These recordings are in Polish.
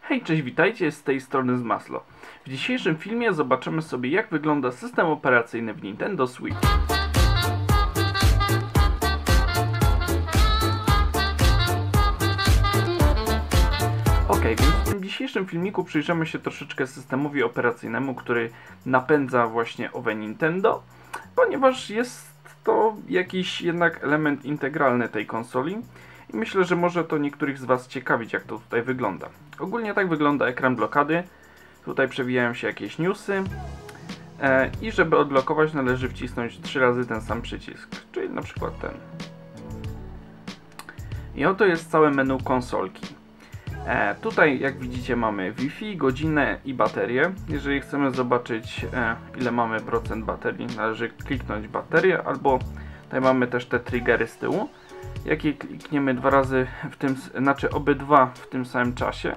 Hej, cześć, witajcie, z tej strony Zmaslo. W dzisiejszym filmie zobaczymy sobie, jak wygląda system operacyjny w Nintendo Switch. Więc w tym dzisiejszym filmiku przyjrzymy się troszeczkę systemowi operacyjnemu, który napędza właśnie owe Nintendo, ponieważ jest to jakiś jednak element integralny tej konsoli i myślę, że może to niektórych z Was ciekawić, jak to tutaj wygląda. Ogólnie tak wygląda ekran blokady. Tutaj przewijają się jakieś newsy i żeby odblokować, należy wcisnąć 3 razy ten sam przycisk, czyli na przykład ten. I oto jest całe menu konsolki. Tutaj, jak widzicie, mamy Wi-Fi, godzinę i baterię. Jeżeli chcemy zobaczyć, ile mamy procent baterii, należy kliknąć baterię, albo tutaj mamy też te triggery z tyłu. Jak je klikniemy 2 razy w tym, znaczy obydwa w tym samym czasie,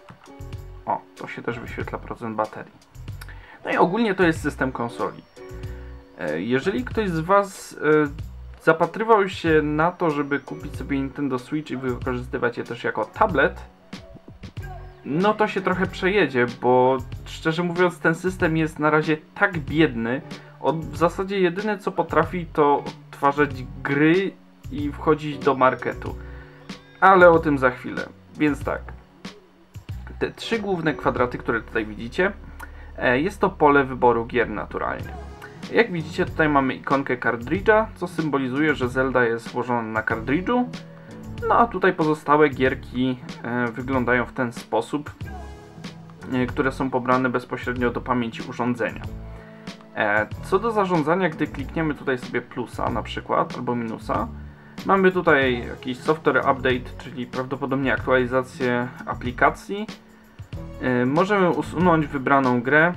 to się też wyświetla procent baterii. No i ogólnie to jest system konsoli. Jeżeli ktoś z Was zapatrywał się na to, żeby kupić sobie Nintendo Switch i wykorzystywać je też jako tablet, no to się trochę przejedzie, bo szczerze mówiąc ten system jest na razie tak biedny. W zasadzie jedyne co potrafi, to odtwarzać gry i wchodzić do marketu. Ale o tym za chwilę. Więc tak. Te 3 główne kwadraty, które tutaj widzicie, jest to pole wyboru gier naturalnie. Jak widzicie, tutaj mamy ikonkę kartridża, co symbolizuje, że Zelda jest włożona na kartridżu. No a tutaj pozostałe gierki wyglądają w ten sposób, które są pobrane bezpośrednio do pamięci urządzenia. Co do zarządzania, gdy klikniemy tutaj sobie plusa na przykład, albo minusa, mamy tutaj jakiś software update, czyli prawdopodobnie aktualizację aplikacji. Możemy usunąć wybraną grę.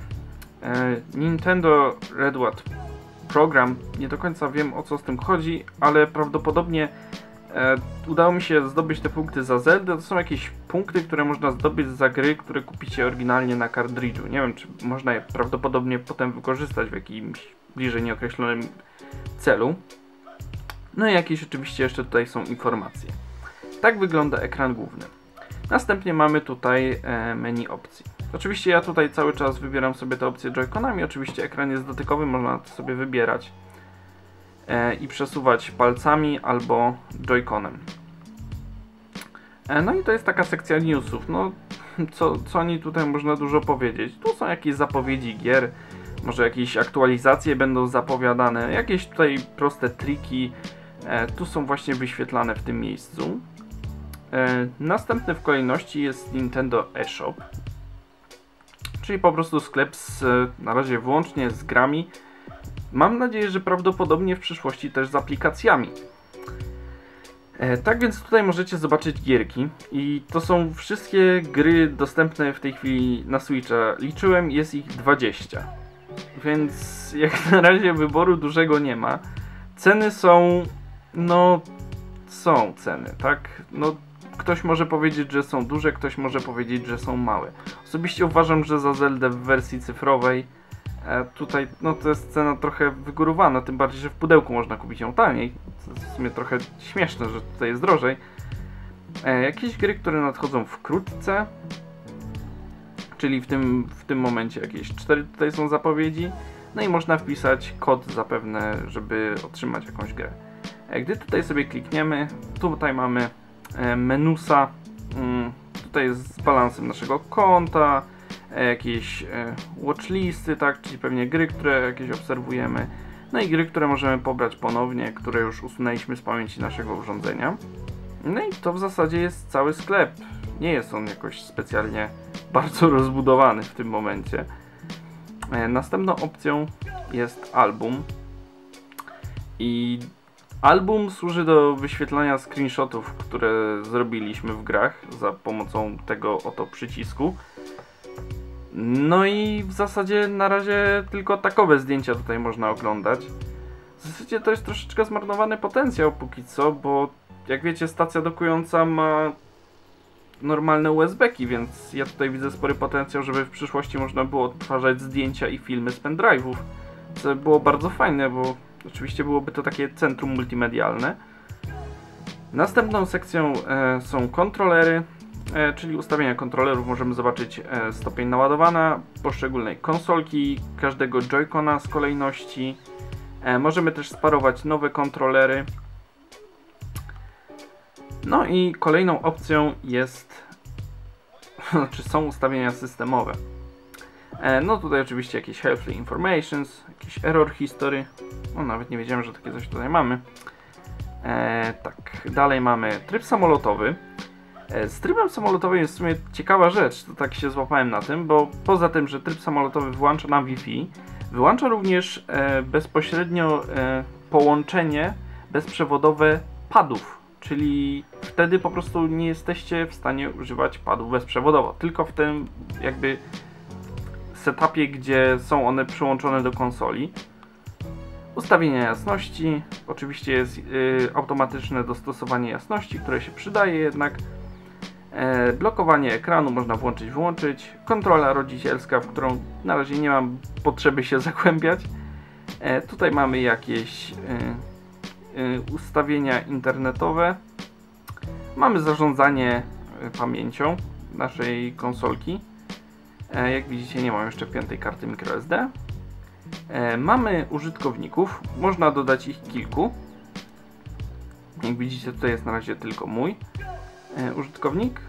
Nintendo Redwood Program, nie do końca wiem, o co z tym chodzi, ale prawdopodobnie udało mi się zdobyć te punkty za Zelda. To są jakieś punkty, które można zdobyć za gry, które kupicie oryginalnie na kartridżu. Nie wiem, czy można je prawdopodobnie potem wykorzystać w jakimś bliżej nieokreślonym celu. No i jakieś oczywiście jeszcze tutaj są informacje. Tak wygląda ekran główny. Następnie mamy tutaj menu opcji. Oczywiście ja tutaj cały czas wybieram sobie te opcje joyconami. Oczywiście ekran jest dotykowy, można to sobie wybierać i przesuwać palcami albo joyconem. No i to jest taka sekcja newsów. No, co oni tutaj można dużo powiedzieć. Tu są jakieś zapowiedzi gier, może jakieś aktualizacje będą zapowiadane, jakieś tutaj proste triki. Tu są właśnie wyświetlane w tym miejscu. Następny w kolejności jest Nintendo eShop, czyli po prostu sklep na razie wyłącznie z grami. Mam nadzieję, że prawdopodobnie w przyszłości też z aplikacjami. Tak więc tutaj możecie zobaczyć gierki i to są wszystkie gry dostępne w tej chwili na Switcha. Liczyłem, jest ich 20. Więc jak na razie wyboru dużego nie ma. Ceny są, są ceny, tak? Ktoś może powiedzieć, że są duże, ktoś może powiedzieć, że są małe. Osobiście uważam, że za Zeldę w wersji cyfrowej tutaj to jest cena trochę wygórowana, tym bardziej, że w pudełku można kupić ją taniej. To jest w sumie trochę śmieszne, że tutaj jest drożej. Jakieś gry, które nadchodzą wkrótce, czyli w tym momencie jakieś 4 tutaj są zapowiedzi. No i można wpisać kod zapewne, żeby otrzymać jakąś grę. Gdy tutaj sobie klikniemy, tutaj mamy menusa, tutaj jest z balansem naszego konta, jakieś watchlisty, tak, czyli pewnie gry, które jakieś obserwujemy, no i gry, które możemy pobrać ponownie, które już usunęliśmy z pamięci naszego urządzenia. No i to w zasadzie jest cały sklep. Nie jest on jakoś specjalnie bardzo rozbudowany w tym momencie. Następną opcją jest album i album służy do wyświetlania screenshotów, które zrobiliśmy w grach za pomocą tego oto przycisku. No i w zasadzie na razie tylko takowe zdjęcia tutaj można oglądać. W zasadzie to jest troszeczkę zmarnowany potencjał póki co, bo jak wiecie, stacja dokująca ma normalne USB-ki, więc ja tutaj widzę spory potencjał, żeby w przyszłości można było odtwarzać zdjęcia i filmy z pendrive'ów. Co było bardzo fajne, bo oczywiście byłoby to takie centrum multimedialne. Następną sekcją są kontrolery. czyli ustawienia kontrolerów. Możemy zobaczyć stopień naładowania poszczególnej konsolki, każdego Joy-Cona z kolejności. Możemy też sparować nowe kontrolery. No i kolejną opcją jest, są ustawienia systemowe. No tutaj oczywiście jakieś Helpful Informations, jakiś Error History. No nawet nie wiedziałem, że takie coś tutaj mamy. Tak, dalej mamy tryb samolotowy. Z trybem samolotowym jest w sumie ciekawa rzecz, to tak się złapałem na tym, bo poza tym, że tryb samolotowy wyłącza nam Wi-Fi, wyłącza również bezpośrednio połączenie bezprzewodowe padów, czyli wtedy po prostu nie jesteście w stanie używać padów bezprzewodowo, tylko w tym jakby setupie, gdzie są one przyłączone do konsoli. Ustawienia jasności, oczywiście jest automatyczne dostosowanie jasności, które się przydaje jednak. Blokowanie ekranu można włączyć, wyłączyć. Kontrola rodzicielska, w którą na razie nie mam potrzeby się zagłębiać. Tutaj mamy jakieś ustawienia internetowe. Mamy zarządzanie pamięcią naszej konsolki. Jak widzicie, nie mam jeszcze wpiętej karty microSD. Mamy użytkowników, można dodać ich kilku. Jak widzicie, tutaj jest na razie tylko mój użytkownik.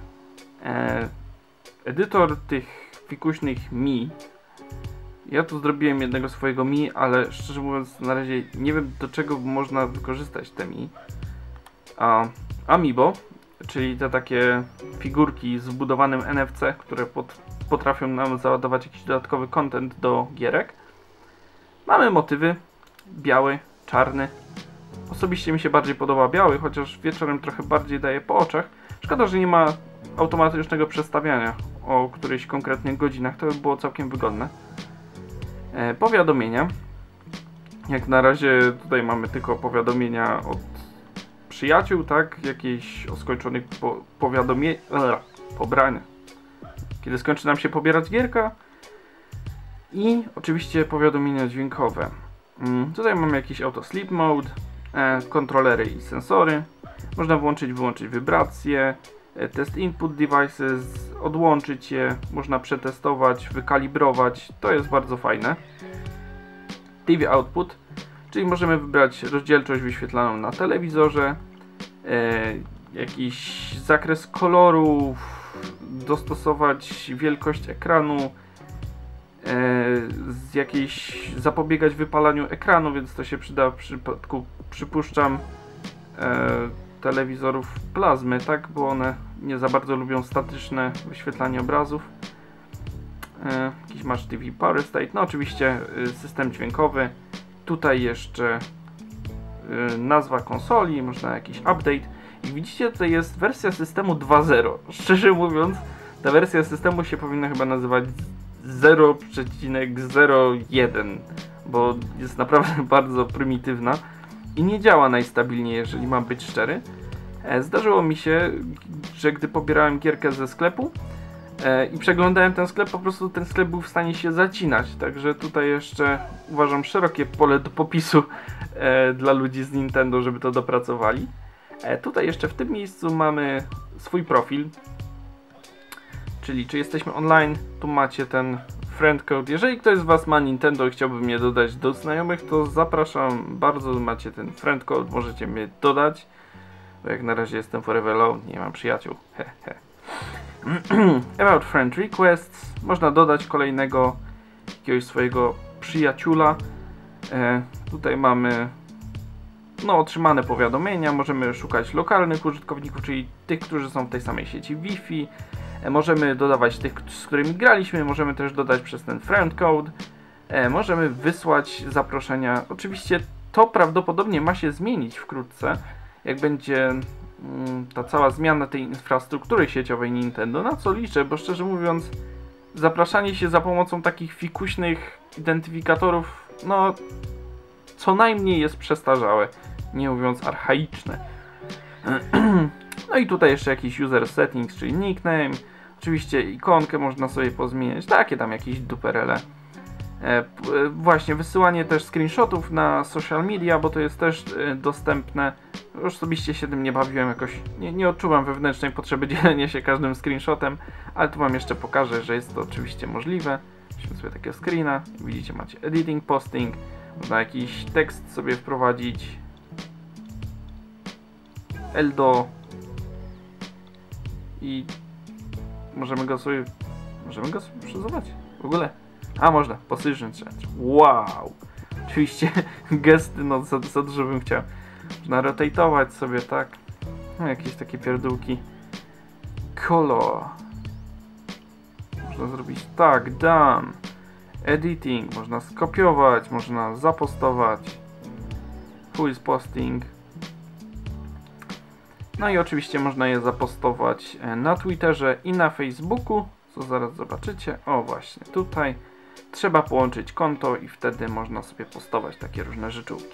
Edytor tych fikuśnych Mi. Ja tu zrobiłem jednego swojego Mi, ale szczerze mówiąc na razie nie wiem, do czego można wykorzystać te Mi. Amiibo, czyli te takie figurki z wbudowanym NFC, które potrafią nam załadować jakiś dodatkowy content do gierek. Mamy motywy, biały, czarny. Osobiście mi się bardziej podoba biały, chociaż wieczorem trochę bardziej daje po oczach. Szkoda, że nie ma automatycznego przestawiania o którychś konkretnych godzinach, to by było całkiem wygodne. Powiadomienia. Jak na razie tutaj mamy tylko powiadomienia od przyjaciół, tak? Jakieś o skończonych pobrania. Kiedy skończy nam się pobierać gierka. I oczywiście powiadomienia dźwiękowe. Tutaj mamy jakiś auto sleep mode, kontrolery i sensory. Można włączyć, wyłączyć wibracje, test input devices, odłączyć je, można przetestować, wykalibrować. To jest bardzo fajne. TV output, czyli możemy wybrać rozdzielczość wyświetlaną na telewizorze, jakiś zakres kolorów, dostosować wielkość ekranu, zapobiegać wypalaniu ekranu, więc to się przyda w przypadku, przypuszczam, telewizorów plazmy, tak, bo one nie za bardzo lubią statyczne wyświetlanie obrazów. Jakiś masz TV Power State, no oczywiście system dźwiękowy. Tutaj jeszcze nazwa konsoli, można jakiś update. I widzicie, tutaj jest wersja systemu 2.0. Szczerze mówiąc, ta wersja systemu się powinna chyba nazywać 0,01, bo jest naprawdę bardzo prymitywna i nie działa najstabilniej, jeżeli mam być szczery. Zdarzyło mi się, że gdy pobierałem gierkę ze sklepu i przeglądałem ten sklep, po prostu ten sklep był w stanie się zacinać, także tutaj jeszcze uważam szerokie pole do popisu dla ludzi z Nintendo, żeby to dopracowali. Tutaj jeszcze w tym miejscu mamy swój profil, czyli czy jesteśmy online, tu macie ten friend code. Jeżeli ktoś z Was ma Nintendo i chciałby mnie dodać do znajomych, to zapraszam bardzo, macie ten friend code, możecie mnie dodać, bo jak na razie jestem forever alone, nie mam przyjaciół. About friend requests, można dodać kolejnego jakiegoś swojego przyjaciula. Tutaj mamy otrzymane powiadomienia, możemy szukać lokalnych użytkowników, czyli tych, którzy są w tej samej sieci Wi-Fi. Możemy dodawać tych, z którymi graliśmy, możemy też dodać przez ten friend code. Możemy wysłać zaproszenia. Oczywiście to prawdopodobnie ma się zmienić wkrótce, jak będzie ta cała zmiana tej infrastruktury sieciowej Nintendo, na co liczę, bo szczerze mówiąc zapraszanie się za pomocą takich fikuśnych identyfikatorów, no co najmniej jest przestarzałe, nie mówiąc archaiczne. No i tutaj jeszcze jakiś user settings, czyli nickname. Oczywiście ikonkę można sobie pozmieniać, takie tam jakieś duperele. Właśnie, wysyłanie też screenshotów na social media, bo to jest też dostępne. Już osobiście się tym nie bawiłem jakoś, nie odczuwam wewnętrznej potrzeby dzielenia się każdym screenshotem, ale tu wam jeszcze pokażę, że jest to oczywiście możliwe. Weźmy sobie takiego screena, widzicie, macie editing, posting, można jakiś tekst sobie wprowadzić, Eldo i możemy go sobie przyzować w ogóle. A można, position change. Wow! Oczywiście gesty, no za dużo bym chciał. Można rotować sobie, tak? No, jakieś takie pierdółki. Color. Można zrobić tak, done. Editing, można skopiować, można zapostować. Who is posting? No i oczywiście można je zapostować na Twitterze i na Facebooku, co zaraz zobaczycie. O właśnie, tutaj trzeba połączyć konto i wtedy można sobie postować takie różne rzeczówki.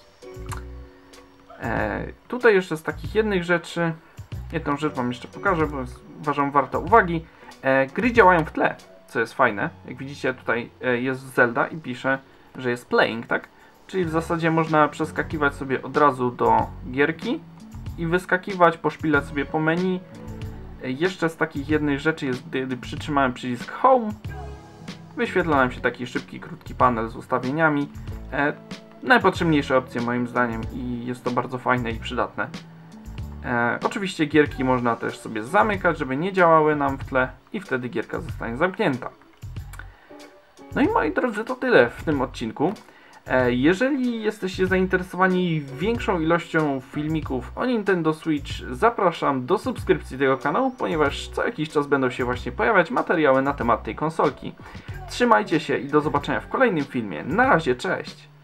Tutaj jeszcze z takich jednych rzeczy, jedną rzecz wam jeszcze pokażę, bo uważam warta uwagi. Gry działają w tle, co jest fajne. Jak widzicie, tutaj jest Zelda i pisze, że jest playing, tak? Czyli w zasadzie można przeskakiwać sobie od razu do gierki i wyskakiwać, poszpilać sobie po menu. Jeszcze z takich jednych rzeczy jest, gdy przytrzymałem przycisk Home, wyświetla nam się taki szybki, krótki panel z ustawieniami. Najpotrzebniejsze opcje moim zdaniem i jest to bardzo fajne i przydatne. Oczywiście gierki można też sobie zamykać, żeby nie działały nam w tle i wtedy gierka zostanie zamknięta. No i moi drodzy, to tyle w tym odcinku. Jeżeli jesteście zainteresowani większą ilością filmików o Nintendo Switch, zapraszam do subskrypcji tego kanału, ponieważ co jakiś czas będą się właśnie pojawiać materiały na temat tej konsolki. Trzymajcie się i do zobaczenia w kolejnym filmie. Na razie, cześć!